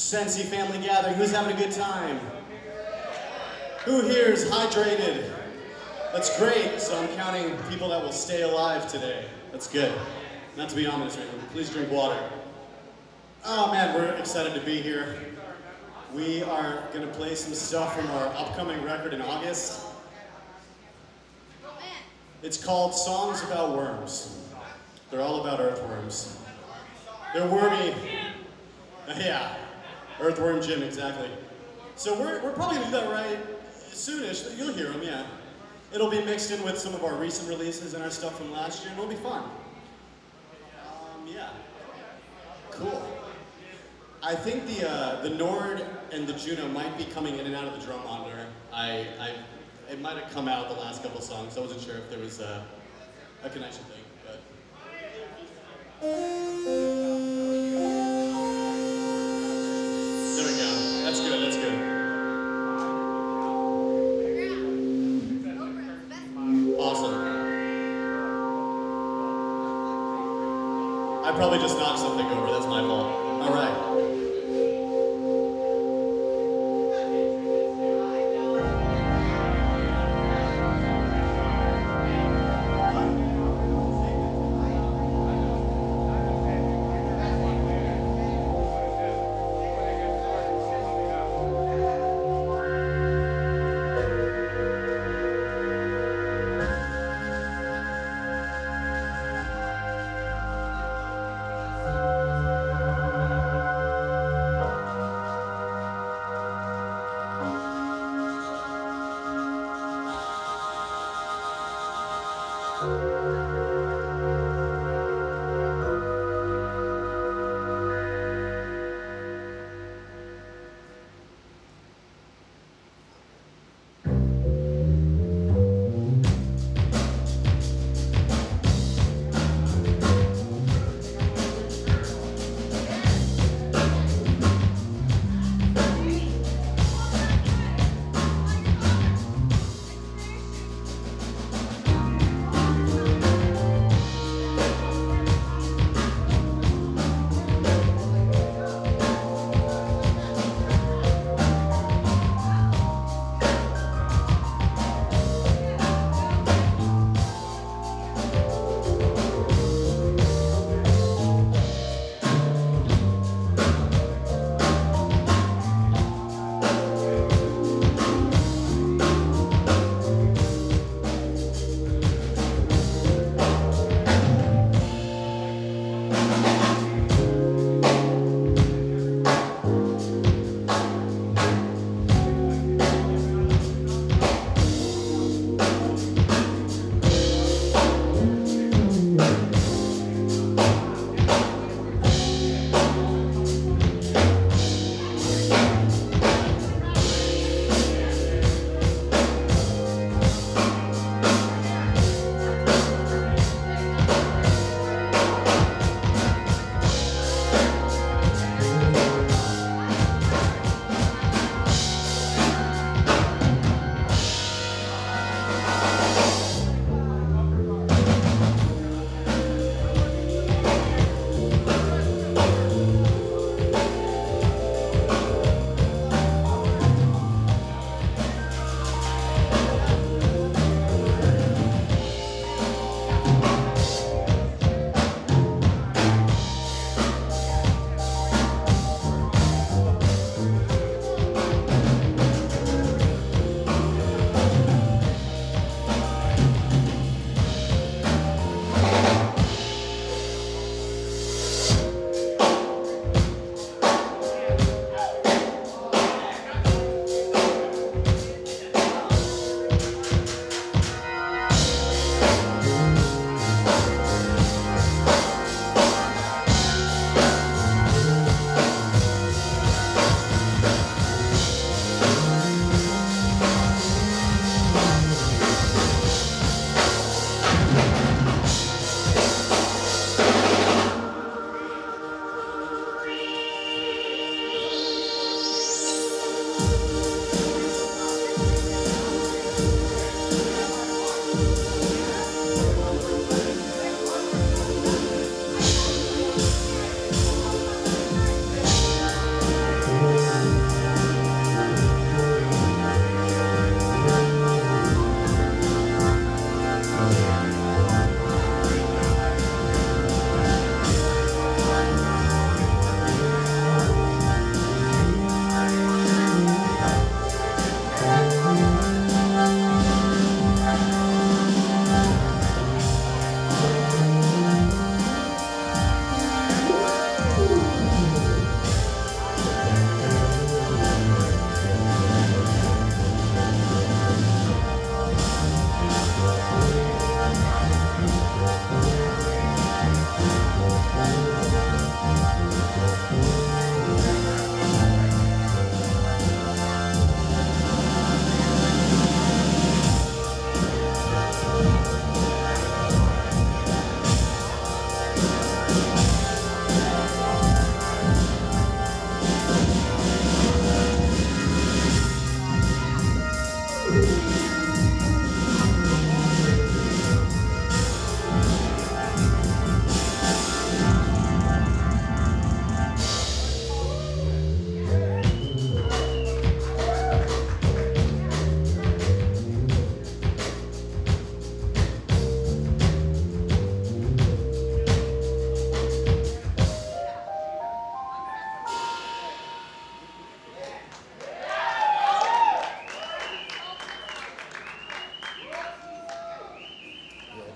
Sensi family gathering. Who's having a good time? Who here is hydrated? That's great. So I'm counting people that will stay alive today. That's good. Not to be ominous, right? Please drink water. Oh man, we're excited to be here. We are gonna play some stuff from our upcoming record in August. It's called Songs About Worms. They're all about earthworms. They're wormy. Yeah, earthworm Jim, exactly. So we're probably gonna do that right soonish. You'll hear them, yeah. It'll be mixed in with some of our recent releases and our stuff from last year, and it'll be fun. Yeah, cool. I think the Nord and the Juno might be coming in and out of the drum monitor. It might have come out the last couple songs. I wasn't sure if there was a connection thing, but. There we go. That's good. That's good. Awesome. I probably just knocked something over. That's my fault. All right.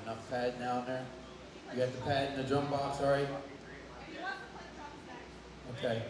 enough pad down there? You got the pad in the drum box, all right? Okay.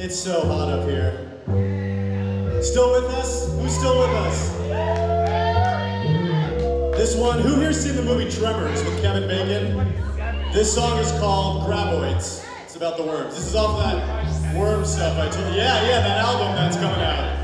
It's so hot up here. Still with us? Who's still with us? This one, who here's seen the movie Tremors with Kevin Bacon? This song is called Graboids. It's about the worms. This is off that worm stuff I told you. Yeah, that album that's coming out.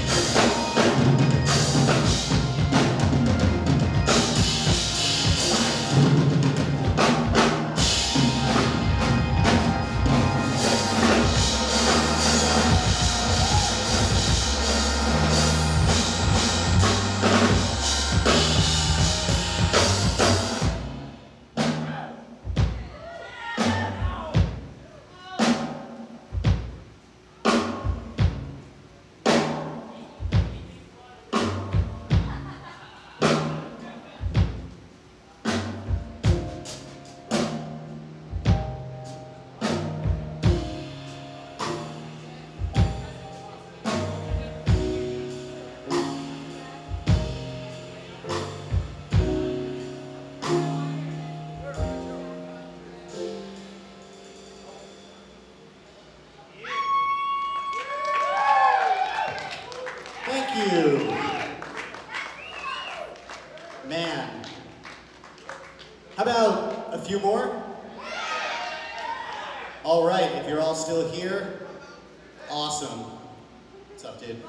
you. Man. How about a few more? All right, if you're all still here, awesome. What's up, dude?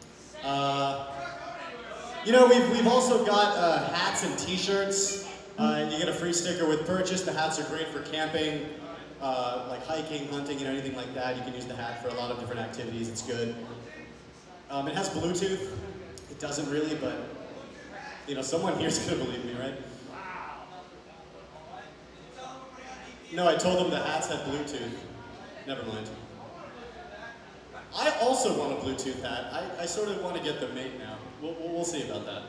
You know, we've also got hats and t-shirts. You get a free sticker with purchase. The hats are great for camping, like hiking, hunting, you know, anything like that. You can use the hat for a lot of different activities. It's good. It has Bluetooth. It doesn't really, but you know, someone here's gonna believe me, right? No, I told them the hats had Bluetooth. Never mind. I also want a Bluetooth hat. I sort of want to get the mate now. We'll see about that.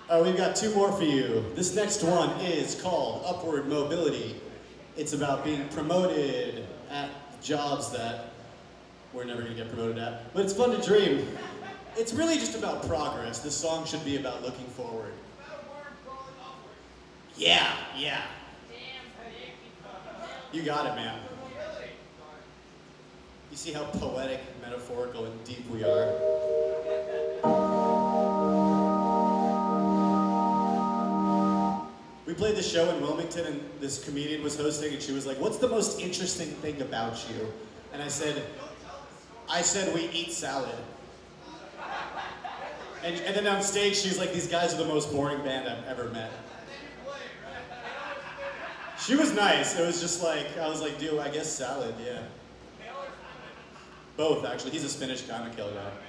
All right, we've got two more for you. This next one is called Upward Mobility. It's about being promoted at jobs that we're never gonna get promoted at, but it's fun to dream. It's really just about progress. This song should be about looking forward. Yeah. You got it, man. You see how poetic, metaphorical, and deep we are? We played the show in Wilmington, and this comedian was hosting, and she was like, "What's the most interesting thing about you?" And I said, "We eat salad." And then on stage, she's like, "These guys are the most boring band I've ever met." She was nice. It was just like, I was like, dude, I guess salad, yeah. Both, actually. He's a spinach guy, I'm a kale guy.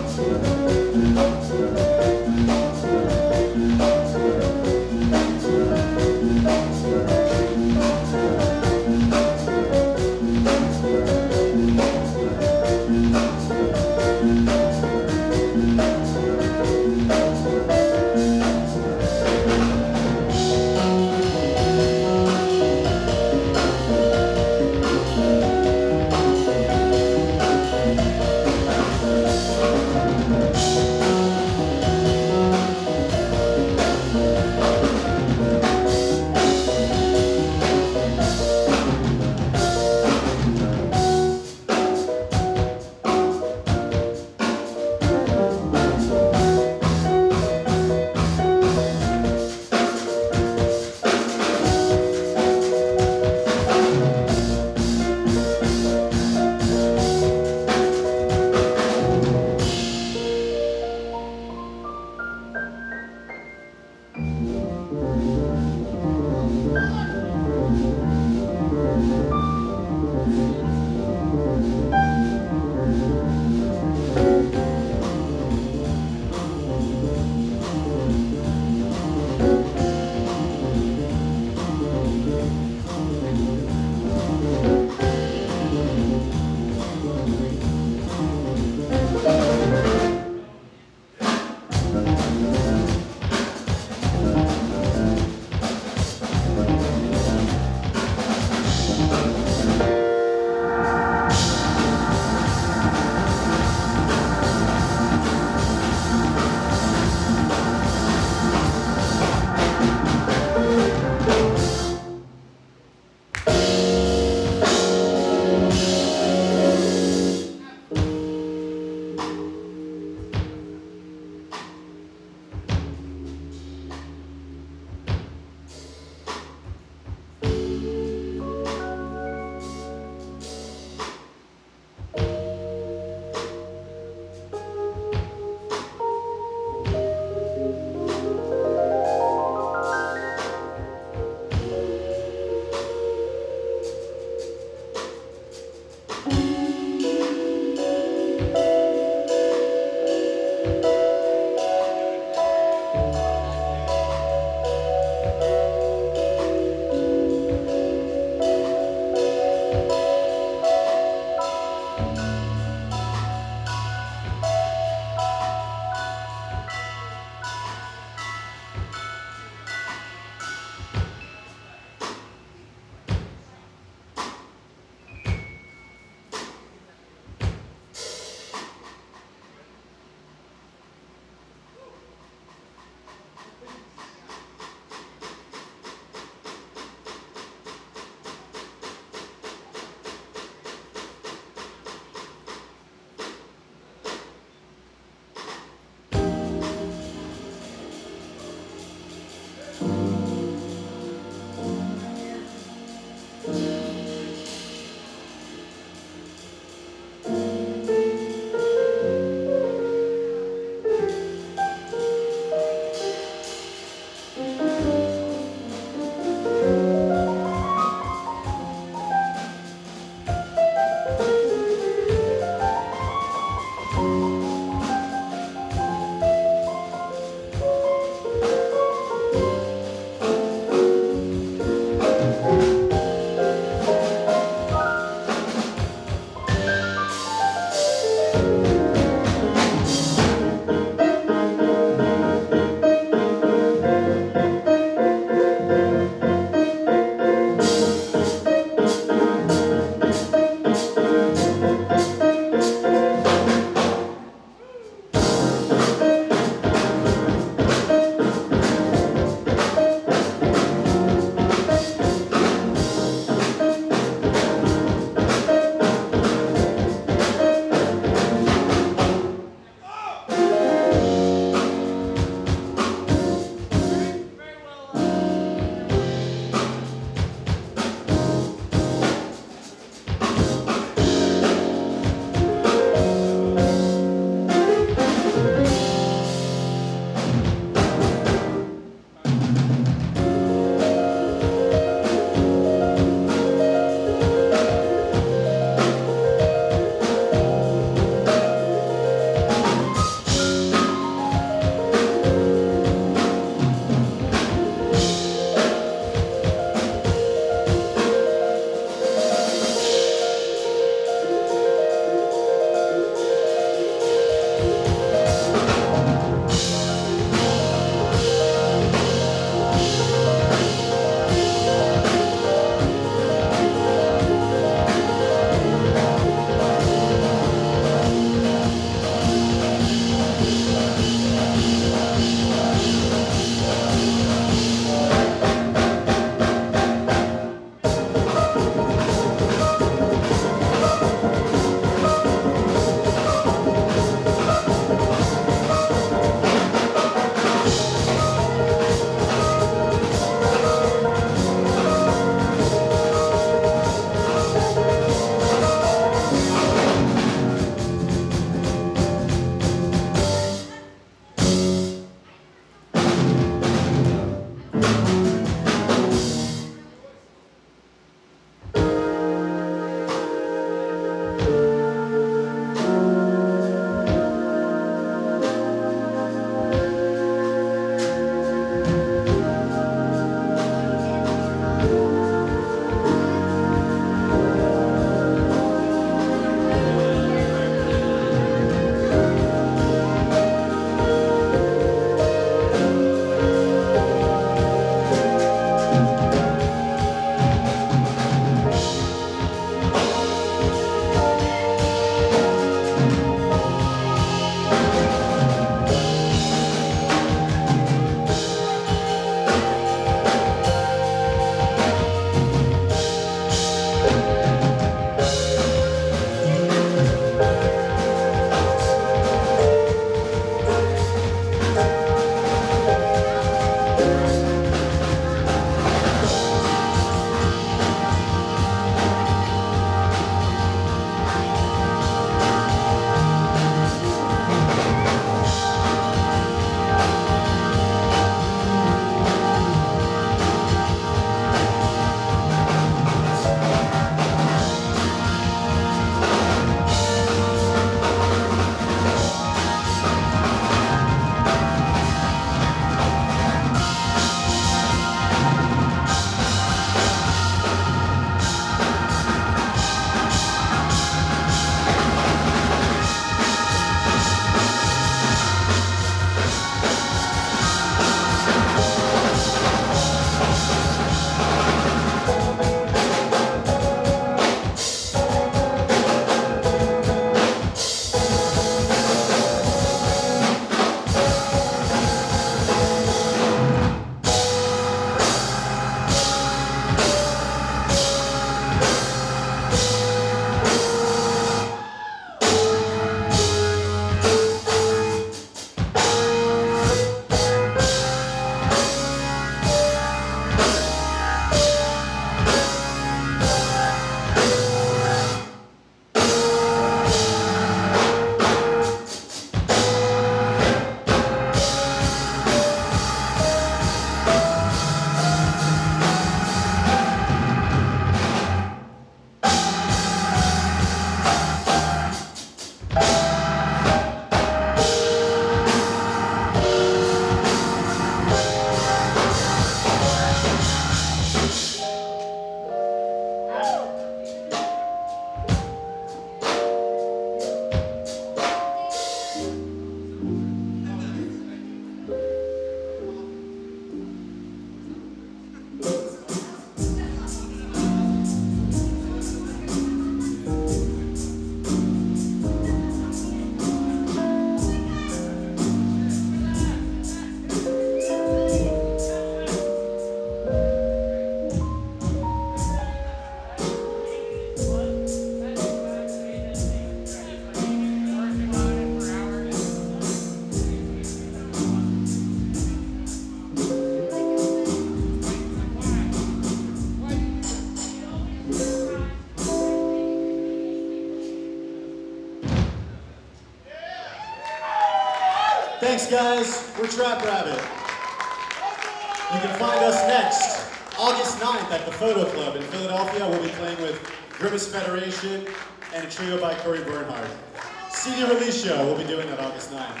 Thanks, guys. We're Trap Rabbit. You can find us next, August 9th at the Photo Club in Philadelphia. We'll be playing with Grimace Federation and a trio by Corey Bernhardt. CD release show, we'll be doing that August 9th.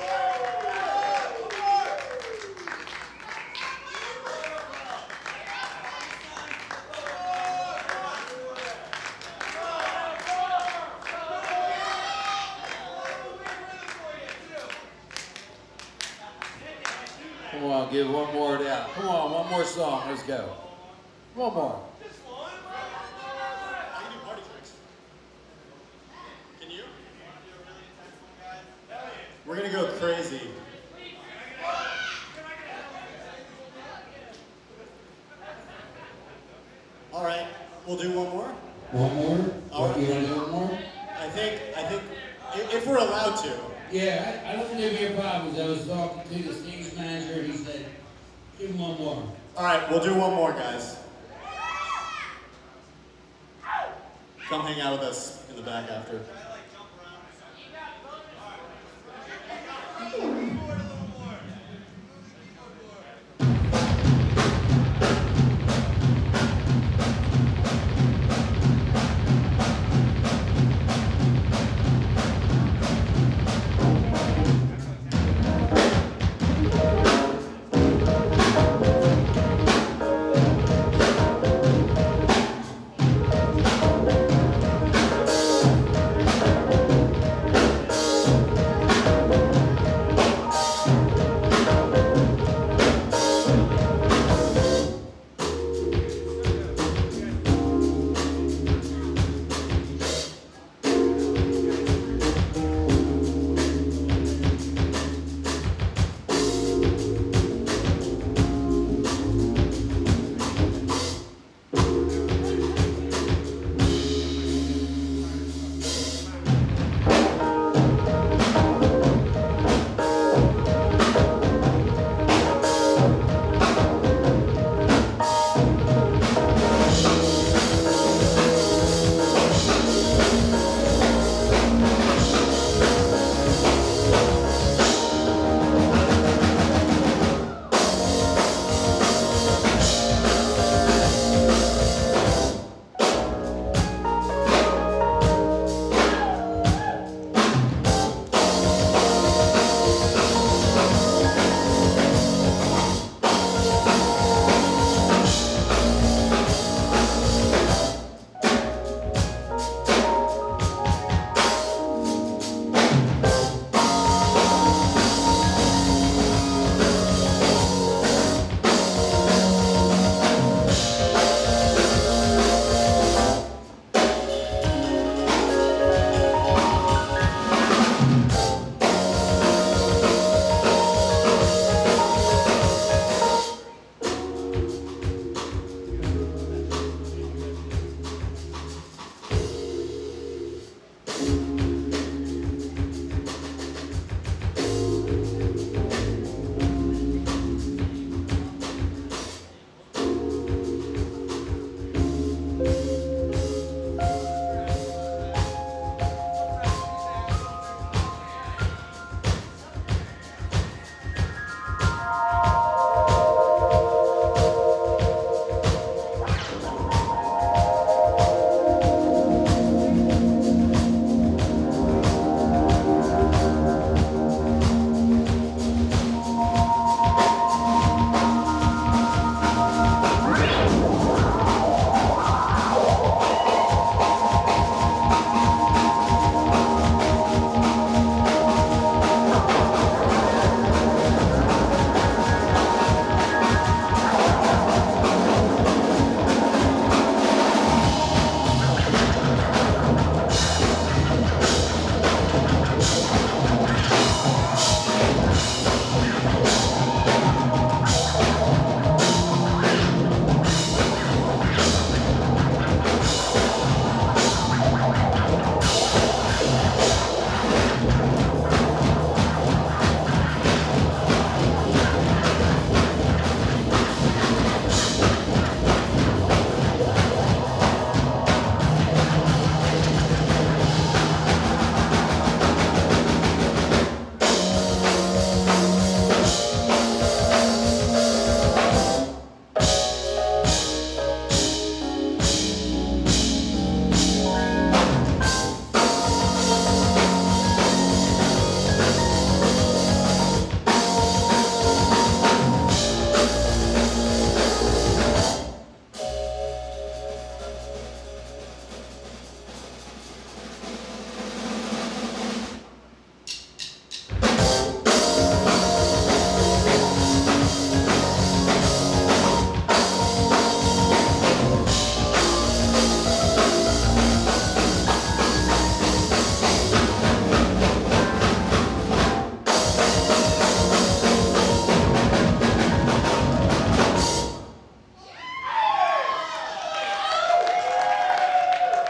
Come on, give one more down. Come on, one more song. Let's go. One more. I can do party tricks. Can you? We're gonna go crazy. All right, we'll do one more. One more? All right. You want to do one more? I think, if we're allowed to. Yeah, I don't think there'd be a problem. I was talking to the stage manager and he said, give him one more. All right, we'll do one more, guys. Come hang out with us in the back after.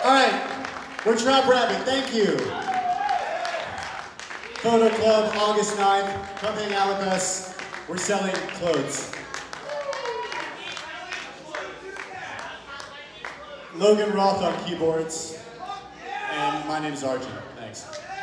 All right, we're Trap Rabbit, thank you. Photo Club, August 9th. Come hang out with us. We're selling clothes. Logan Roth on keyboards. And my name is Arjun. Thanks.